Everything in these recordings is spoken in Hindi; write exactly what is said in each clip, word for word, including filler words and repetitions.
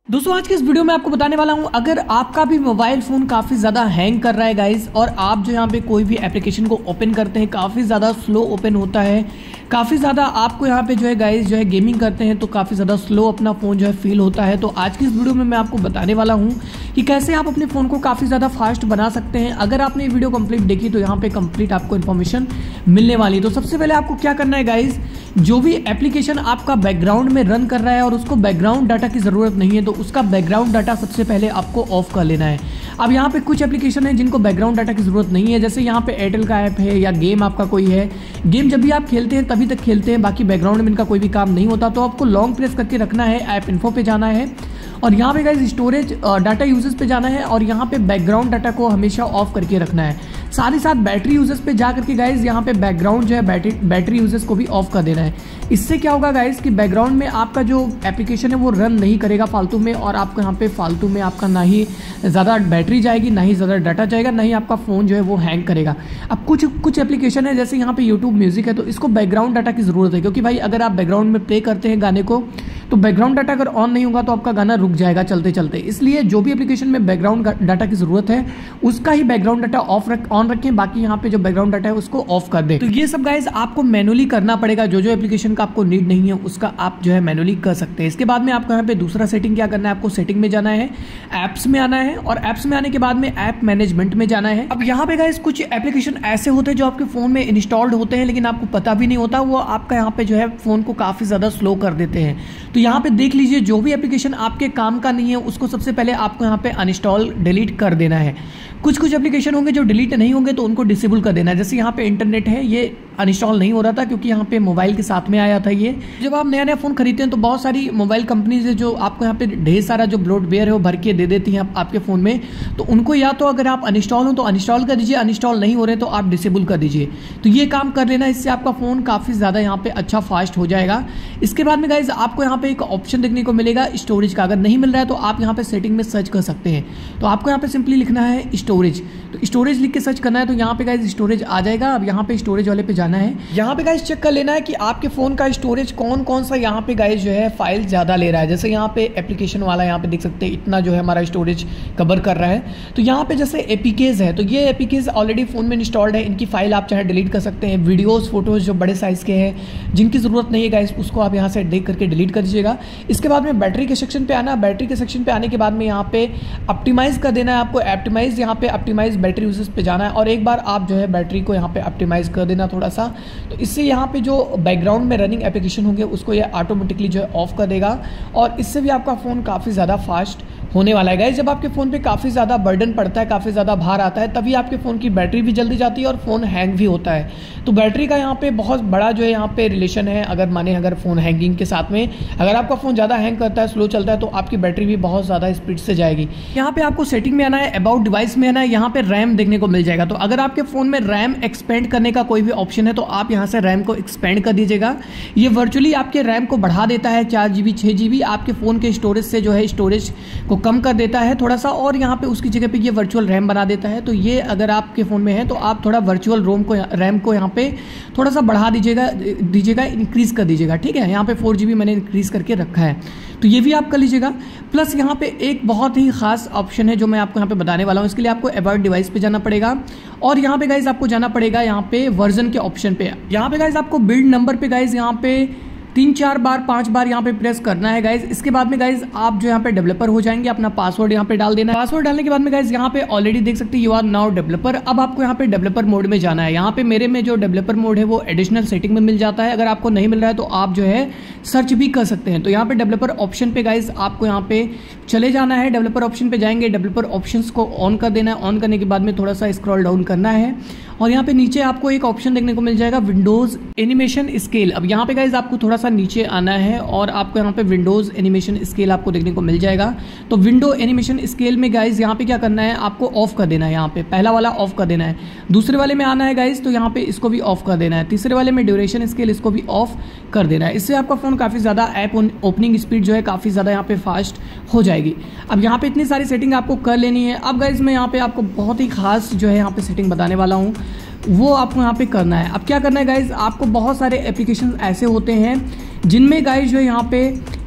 दोस्तों आज के इस वीडियो में आपको बताने वाला हूं, अगर आपका भी मोबाइल फ़ोन काफ़ी ज़्यादा हैंग कर रहा है गाइस, और आप जो यहाँ पे कोई भी एप्लीकेशन को ओपन करते हैं काफ़ी ज़्यादा स्लो ओपन होता है, काफ़ी ज़्यादा आपको यहाँ पे जो है गाइस जो है गेमिंग करते हैं तो काफ़ी ज़्यादा स्लो अपना फ़ोन जो है फील होता है। तो आज की इस वीडियो में मैं आपको बताने वाला हूँ कि कैसे आप अपने फ़ोन को काफ़ी ज़्यादा फास्ट बना सकते हैं। अगर आपने ये वीडियो कंप्लीट देखी तो यहाँ पे कंप्लीट आपको इन्फॉर्मेशन मिलने वाली है। तो सबसे पहले आपको क्या करना है गाइस, जो भी एप्लीकेशन आपका बैकग्राउंड में रन कर रहा है और उसको बैकग्राउंड डाटा की ज़रूरत नहीं है तो उसका बैकग्राउंड डाटा सबसे पहले आपको ऑफ कर लेना है। अब यहाँ पे कुछ एप्लीकेशन है जिनको बैकग्राउंड डाटा की ज़रूरत नहीं है, जैसे यहाँ पे एयरटेल का ऐप है या गेम आपका कोई है, गेम जब भी आप खेलते हैं तभी तक खेलते हैं, बाकी बैकग्राउंड में इनका कोई भी काम नहीं होता। तो आपको लॉन्ग प्रेस करके रखना है, ऐप इन्फो पे जाना है और यहाँ पे गाइस स्टोरेज डाटा यूजेस पे जाना है और यहाँ पे बैकग्राउंड डाटा को हमेशा ऑफ करके रखना है। साथ ही साथ बैटरी यूजेस पे जा करके गाइस यहाँ पे बैकग्राउंड जो है बैटरी बैटरी यूजेस को भी ऑफ कर देना है। इससे क्या होगा गाइस कि बैकग्राउंड में आपका जो एप्लीकेशन है वो रन नहीं करेगा फालतू में, और आपको यहाँ पे फालतू में आपका ना ही ज़्यादा बैटरी जाएगी, ना ही ज़्यादा डाटा जाएगा, ना ही आपका फ़ोन जो है वो हैंग करेगा। अब कुछ कुछ एप्लीकेशन है जैसे यहाँ पे यूट्यूब म्यूजिक है तो इसको बैकग्राउंड डाटा की ज़रूरत है, क्योंकि भाई अगर आप बैकग्राउंड में प्ले करते हैं गाने को तो बैकग्राउंड डाटा अगर ऑन नहीं होगा तो आपका गाना रुक जाएगा चलते चलते। इसलिए जो भी एप्लीकेशन में बैकग्राउंड डाटा की ज़रूरत है उसका ही बैकग्राउंड डाटा ऑफ रख ऑन रखें, बाकी यहाँ पे जो बैकग्राउंड डाटा है उसको ऑफ कर दें। तो ये सब गाइस आपको मैनुअली करना पड़ेगा, जो जो एप्लीकेशन का आपको नीड नहीं है उसका आप जो है मैनुअली कर सकते हैं। इसके बाद में आपको यहाँ पे दूसरा सेटिंग क्या करना है, आपको सेटिंग में जाना है, ऐप्स में आना है और ऐप्स में आने के बाद में ऐप मैनेजमेंट में जाना है। अब यहाँ पे गाइस कुछ एप्लीकेशन ऐसे होते हैं जो आपके फोन में इंस्टॉल्ड होते हैं लेकिन आपको पता भी नहीं होता, वो आपका यहाँ पे जो है फोन को काफी ज्यादा स्लो कर देते हैं। तो यहाँ पे देख लीजिए, जो भी एप्लीकेशन आपके काम का नहीं है उसको सबसे पहले आपको यहाँ पे अनइंस्टॉल डिलीट कर देना है। कुछ कुछ एप्लीकेशन होंगे जो डिलीट नहीं होंगे तो उनको डिसेबल कर देना है। जैसे यहाँ पे इंटरनेट है, ये अनइंस्टॉल नहीं हो रहा था क्योंकि यहाँ पे मोबाइल के साथ में आया था। ये जब आप नया नया फोन खरीदते हैं तो बहुत सारी मोबाइल कंपनीज है जो आपको यहाँ पे ढेर सारा जो ब्लोटवेयर है वो भर के दे देती हैं आप, आपके फोन में। तो उनको या तो अगर आप अनइंस्टॉल हो तो अनइंस्टॉल कर दीजिए, अनइंस्टॉल नहीं हो रहे तो आप डिसेबल कर दीजिए। तो ये काम कर लेना, इससे आपका फोन काफी ज्यादा यहाँ पे अच्छा फास्ट हो जाएगा। इसके बाद में गाइज आपको यहाँ पे एक ऑप्शन देखने को मिलेगा स्टोरेज का, अगर नहीं मिल रहा है तो आप यहाँ पे सेटिंग में सर्च कर सकते हैं। तो आपको यहाँ पे सिंपली लिखना है स्टोरेज, तो स्टोरेज लिख के सर्च करना है तो यहाँ पे गाइज स्टोरेज आ जाएगा। अब यहाँ पे स्टोरेज वाले पे जाना है, यहाँ पे गाइज चेक कर लेना है कि आपके फोन का स्टोरेज कौन कौन सा यहाँ पे गाइज जो है फाइल ज्यादा ले रहा है। जैसे यहाँ पे एप्लीकेशन वाला यहाँ पे देख सकते हैं इतना जो है हमारा स्टोरेज कवर कर रहा है। तो यहाँ पे जैसे एपीकेज है तो ये एपीकेज ऑलरेडी फोन में इंस्टॉल्ड है, इनकी फाइल आप चाहे डिलीट कर सकते हैं। वीडियोज फोटोज जो बड़े साइज के हैं जिनकी जरूरत नहीं है गाइज उसको आप यहाँ से देख करके डिलीट कर दीजिएगा। इसके बाद में बैटरी के सेक्शन पे आना, बैटरी के सेक्शन पे आने के बाद में यहाँ पे ऑप्टिमाइज कर देना है आपको, ऑप्टिमाइज यहाँ पे ऑप्टिमाइज बैटरी यूजेस पे जाना है और एक बार आप जो है बैटरी को यहाँ पे ऑप्टिमाइज कर देना थोड़ा सा। तो इससे यहाँ पे जो बैकग्राउंड में रनिंग एप्लीकेशन होंगे उसको ये ऑटोमेटिकली जो है ऑफ कर देगा और इससे भी आपका फ़ोन काफ़ी ज़्यादा फास्ट होने वाला है। गाइस जब आपके फ़ोन पे काफ़ी ज़्यादा बर्डन पड़ता है, काफ़ी ज़्यादा भार आता है, तभी आपके फ़ोन की बैटरी भी जल्दी जाती है और फ़ोन हैंग भी होता है। तो बैटरी का यहाँ पे बहुत बड़ा जो है यहाँ पे रिलेशन है। अगर माने अगर फ़ोन हैंगिंग के साथ में अगर आपका फ़ोन ज़्यादा हैंग करता है, स्लो चलता है, तो आपकी बैटरी भी बहुत ज़्यादा स्पीड से जाएगी। यहाँ पे आपको सेटिंग में आना है, अबाउट डिवाइस में आना है, यहाँ पे रैम देखने को मिल जाएगा। तो अगर आपके फ़ोन में रैम एक्सपेंड करने का कोई भी ऑप्शन है तो आप यहाँ से रैम को एक्सपेंड कर दीजिएगा। ये वर्चुअली आपके रैम को बढ़ा देता है, चार जी बी छः जी बी आपके फ़ोन के स्टोरेज से जो है स्टोरेज को कम कर देता है थोड़ा सा, और यहाँ पे उसकी जगह पे ये वर्चुअल रैम बना देता है। तो ये अगर आपके फ़ोन में है तो आप थोड़ा वर्चुअल रोम को रैम को यहाँ पे थोड़ा सा बढ़ा दीजिएगा दीजिएगा इंक्रीज़ कर दीजिएगा, ठीक है। यहाँ पे फोर जी बी मैंने इंक्रीज़ करके रखा है, तो ये भी आप कर लीजिएगा। प्लस यहाँ पे एक बहुत ही खास ऑप्शन है जो मैं आपको यहाँ पे बताने वाला हूँ। इसके लिए आपको अबाउट डिवाइस पे जाना पड़ेगा और यहाँ पे गाइज आपको जाना पड़ेगा यहाँ पे वर्जन के ऑप्शन पे। यहाँ पे गाइज आपको बिल्ड नंबर पे गाइज यहाँ पे तीन चार बार पांच बार यहाँ पे प्रेस करना है गाइज। इसके बाद में गाइज आप जो यहाँ पे डेवलपर हो जाएंगे, अपना पासवर्ड यहाँ पे डाल देना है। पासवर्ड डालने के बाद में गाइज यहाँ पे ऑलरेडी देख सकते हैं यू आर नाउ डेवलपर। अब आपको यहाँ पे डेवलपर मोड में जाना है। यहाँ पे मेरे में जो डेवलपर मोड है वो एडिशनल सेटिंग में मिल जाता है, अगर आपको नहीं मिल रहा है तो आप जो है सर्च भी कर सकते हैं। तो यहाँ पे डेवलपर ऑप्शन पे गाइज आपको यहाँ पे चले जाना है, डेवलपर ऑप्शन पे जाएंगे, डेवलपर ऑप्शंस को ऑन कर देना है। ऑन करने के बाद में थोड़ा सा स्क्रॉल डाउन करना है और यहाँ पे नीचे आपको एक ऑप्शन देखने को मिल जाएगा विंडोज एनिमेशन स्केल। अब यहाँ पे गाइज आपको थोड़ा सा नीचे आना है और आपको यहाँ पे विंडोज एनिमेशन स्केल आपको देखने को मिल जाएगा। तो विंडो एनिमेशन स्केल में गाइज यहाँ पे क्या करना है, आपको ऑफ कर देना है। यहाँ पे पहला वाला ऑफ कर देना है, दूसरे वाले में आना है गाइज तो यहाँ पे इसको भी ऑफ कर देना है, तीसरे वाले में ड्यूरेशन स्केल इसको भी ऑफ कर देना है। इससे आपका फोन काफी ज्यादा ऐप ओपनिंग स्पीड जो है काफी ज्यादा यहाँ पे फास्ट हो जाएगी। अब यहाँ पे इतनी सारी सेटिंग आपको कर लेनी है। अब गाइज मैं यहाँ पे आपको बहुत ही खास जो है यहाँ पे सेटिंग बताने वाला हूँ, वो आपको यहाँ पे करना है। अब क्या करना है गाइज, आपको बहुत सारे एप्लीकेशन ऐसे होते हैं जिनमें गाइज जो है यहाँ पे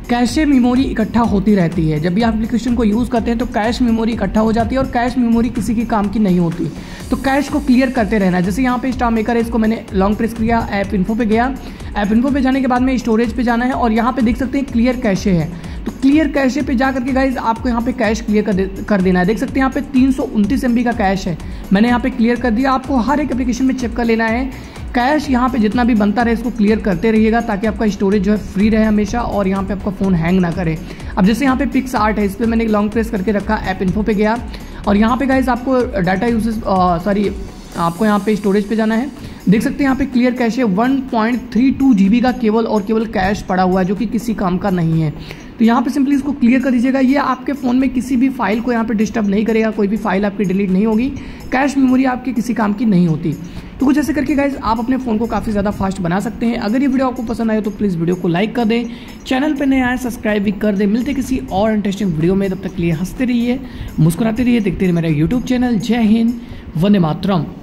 कैशे मेमोरी इकट्ठा होती रहती है। जब भी आप एप्लीकेशन को यूज़ करते हैं तो कैश मेमोरी इकट्ठा हो जाती है और कैश मेमोरी किसी की काम की नहीं होती। तो कैश को क्लियर करते रहना है। जैसे यहाँ पे स्टार मेकर है, इसको मैंने लॉन्ग प्रेस किया, ऐप इन्फो पे गया, ऐप इन्फो पे जाने के बाद में स्टोरेज पे जाना है और यहाँ पे देख सकते हैं क्लियर कैशे है। तो क्लियर कैशे पे जा करके गाइज आपको यहाँ पे कैश क्लियर कर, दे, कर देना है। देख सकते हैं यहाँ पे तीन सौ उनतीस एम बी का कैश है, मैंने यहाँ पे क्लियर कर दिया। आपको हर एक एप्लीकेशन में चेक कर लेना है कैश, यहाँ पे जितना भी बनता रहे इसको क्लियर करते रहिएगा ताकि आपका स्टोरेज जो है फ्री रहे हमेशा और यहाँ पे आपका फ़ोन हैंग ना करे। अब जैसे यहाँ पे पिक्स आर्ट है, इस पर मैंने लॉन्ग प्रेस करके रखा, ऐप इन्फो पे गया और यहाँ पे गाइज आपको डाटा यूजेस सॉरी आपको यहाँ पे स्टोरेज पे जाना है। देख सकते हैं यहाँ पे क्लियर कैश है, one point three two G B का केवल और केवल कैश पड़ा हुआ है जो कि किसी काम का नहीं है। तो यहाँ पे सिंपली इसको क्लियर कर दीजिएगा। ये आपके फ़ोन में किसी भी फाइल को यहाँ पे डिस्टर्ब नहीं करेगा, कोई भी फाइल आपकी डिलीट नहीं होगी, कैश मेमोरी आपकी किसी काम की नहीं होती। तो कुछ ऐसे करके गाइज आप अपने फ़ोन को काफ़ी ज़्यादा फास्ट बना सकते हैं। अगर ये वीडियो आपको पसंद आए तो प्लीज़ वीडियो को लाइक कर दें, चैनल पर नए आए सब्सक्राइब भी कर दें। मिलते किसी और इंटरेस्टिंग वीडियो में, तब तक के लिए हंसते रहिए, मुस्कुराते रहिए, देखते रहिए मेरा यूट्यूब चैनल। जय हिंद, वंदे मातरम।